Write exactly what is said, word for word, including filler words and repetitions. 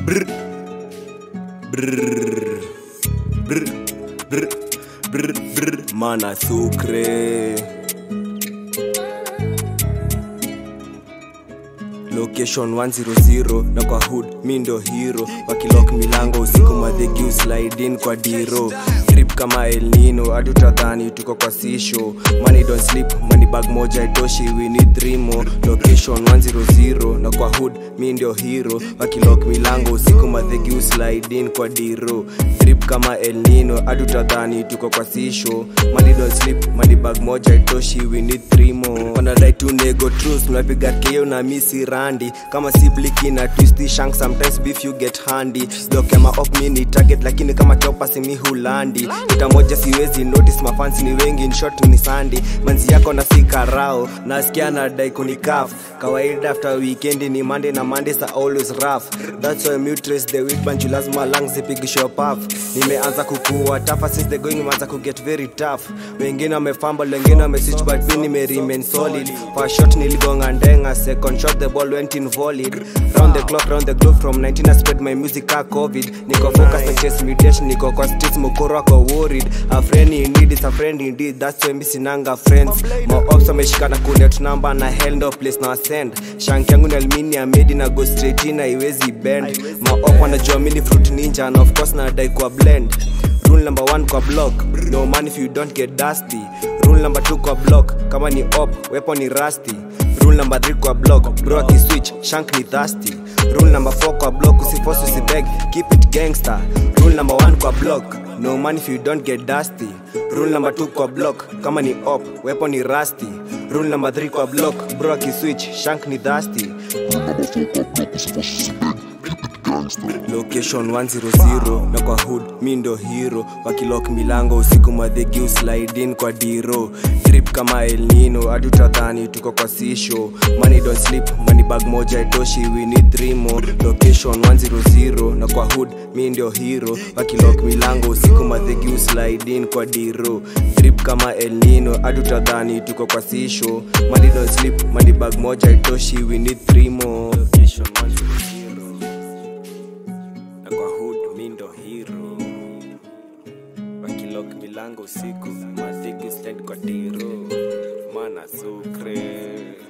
Brr. Brr. Brr. Brr. Brr. Brr. Mana Sucre. Location one hundred na kwa hood mi ndo hero. Wakilock milango usiku madhegi slide in kwa diro. Trip kama El Nino hadi utadhani tuko kwa sisho. Money don't sleep, money bag moja itoshi, we need three more. Location one hundred na kwa hood mi ndo hero. Wakilock milango usiku madhegi slide in kwa diro. Trip kama El Nino hadi utadhani tuko kwa sisho. Money don't sleep, money bag moja itoshi, we need three more. Wanadai tu nego truth, mnapiga keo na misi randi. Kama sibliki na twisty shank, sometimes beef you get handy. Doke ma op mini target lakini kama chopa si mi hulandi. Ita moja siwezi notice mafansi ni wengi, in short ni sandi. Manzi yako na sika rao, nasikia na dai kunikaf. Kawaida after weekend ni Monday na Mondays are always rough. That's why me trace the week bunch lazima lungs zipigisho puff. Nimeanza kukua tough since the going imeanza ku get very tough. Wengine wamefumble, wengine wameswitch but mimi nime remain solid. For shot niligonga ndenga, second shot the ball went in volleyed. Round the clock, round the globe from nineteen I spread my music a COVID. Niko focus na chase meditation, niko kwa streets mukoro wako worried. A friend in need is a friend indeed, that's why misi nanga friends. Ma ops wameshikana kunet number na hell no place na send. Shank yangu ni aluminium made na go straight in haiwezi bend. Ma op wanajua mini fruit ninja and of course na dai kwa blend. Rule number one kwa block, no man if you don't get dusty. Rule number two kwa block, kama ni op, weapon ni rusty. Rule number three kwa block, bro aki switch, shank ni thirsty. Rule number four kwa block, usiforce usibeg, keep it gangster. Rule number one kwa block, no man if you don't get dusty. Rule number two kwa block, kama ni op, weapon ni rusty. Rule number three kwa block, bro aki switch, shank ni thirsty. Location one hundred na kwa hood mi ndo hero. Wakilock milango usiku madhegi slide in kwa diro. Trip kama El Nino hadi utadhani tuko kwa sisho. Money don't sleep, money bag moja itoshi, we need three more. Location one hundred na kwa hood mi ndo hero. Wakilock milango usiku madhegi slide in kwa diro. Trip kama El Nino hadi utadhani tuko kwa sisho. Money don't sleep, money bag moja itoshi, we need three more. Location one hundred kwa hood mi ndo hero. Wakilock milango usiku madhegi slide kwa diro. Mana Sucre.